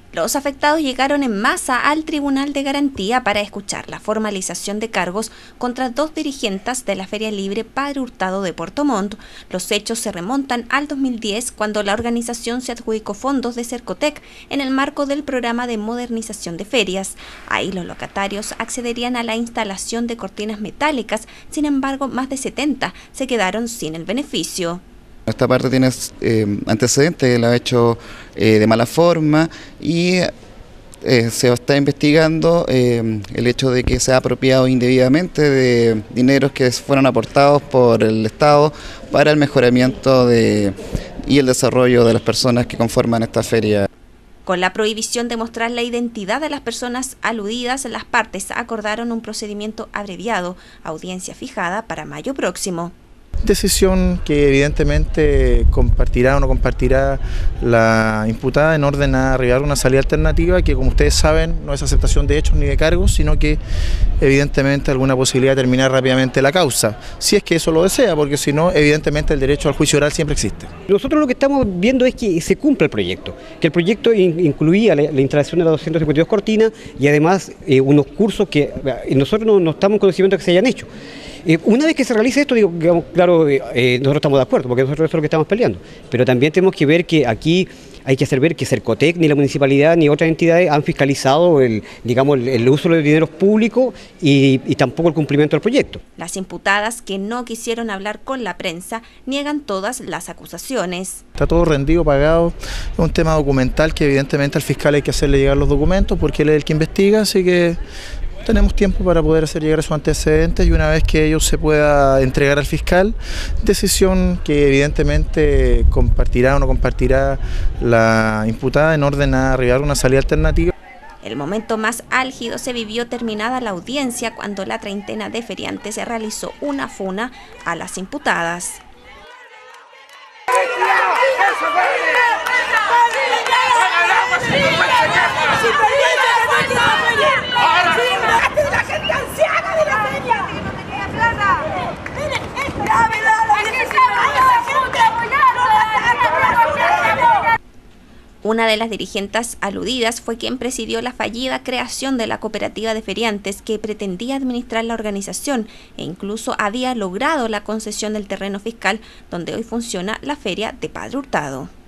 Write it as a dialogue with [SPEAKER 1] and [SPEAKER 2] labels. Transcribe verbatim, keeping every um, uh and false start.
[SPEAKER 1] Los afectados llegaron en masa al Tribunal de Garantía para escuchar la formalización de cargos contra dos dirigentes de la Feria Libre Padre Hurtado de Puerto Montt. Los hechos se remontan al dos mil diez, cuando la organización se adjudicó fondos de Cercotec en el marco del programa de modernización de ferias. Ahí los locatarios accederían a la instalación de cortinas metálicas, sin embargo más de setenta se quedaron sin el beneficio.
[SPEAKER 2] Esta parte tiene eh, antecedentes, la ha hecho eh, de mala forma y eh, se está investigando eh, el hecho de que se ha apropiado indebidamente de dineros que fueron aportados por el Estado para el mejoramiento de, y el desarrollo de las personas que conforman esta feria.
[SPEAKER 1] Con la prohibición de mostrar la identidad de las personas aludidas, las partes acordaron un procedimiento abreviado, audiencia fijada para mayo próximo.
[SPEAKER 3] Decisión que evidentemente compartirá o no compartirá la imputada en orden a arribar a una salida alternativa que, como ustedes saben, no es aceptación de hechos ni de cargos, sino que evidentemente alguna posibilidad de terminar rápidamente la causa, si es que eso lo desea, porque si no, evidentemente el derecho al juicio oral siempre existe.
[SPEAKER 4] Nosotros lo que estamos viendo es que se cumpla el proyecto, que el proyecto in incluía la, la instalación de las doscientas cincuenta y dos cortinas y además eh, unos cursos que eh, nosotros no, no estamos en conocimiento de que se hayan hecho. Eh, una vez que se realice esto, digo, digamos, claro, eh, nosotros estamos de acuerdo, porque nosotros eso es lo que estamos peleando, pero también tenemos que ver que aquí hay que hacer ver que Cercotec, ni la municipalidad, ni otras entidades han fiscalizado el, digamos, el, el uso de los dineros públicos y, y tampoco el cumplimiento del proyecto.
[SPEAKER 1] Las imputadas, que no quisieron hablar con la prensa, niegan todas las acusaciones.
[SPEAKER 3] Está todo rendido, pagado, es un tema documental que evidentemente al fiscal hay que hacerle llegar los documentos porque él es el que investiga, así que tenemos tiempo para poder hacer llegar sus antecedentes y una vez que ellos se pueda entregar al fiscal, decisión que evidentemente compartirá o no compartirá la imputada en orden a arribar a una salida alternativa.
[SPEAKER 1] El momento más álgido se vivió terminada la audiencia, cuando la treintena de feriantes se realizó una funa a las imputadas. Una de las dirigentes aludidas fue quien presidió la fallida creación de la cooperativa de feriantes que pretendía administrar la organización e incluso había logrado la concesión del terreno fiscal donde hoy funciona la feria de Padre Hurtado.